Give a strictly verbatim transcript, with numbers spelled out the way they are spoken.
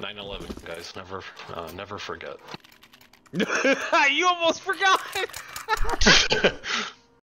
nine eleven, guys. Never, uh, never forget. You almost forgot!